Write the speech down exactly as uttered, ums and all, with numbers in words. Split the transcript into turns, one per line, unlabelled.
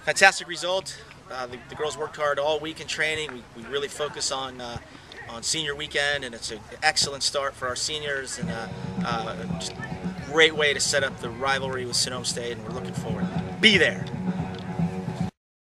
Fantastic result. Uh, the, the girls worked hard all week in training. We, we really focus on uh, on senior weekend, and it's an excellent start for our seniors, and uh, uh, just a great way to set up the rivalry with C S U M B State, and we're looking forward. Be there.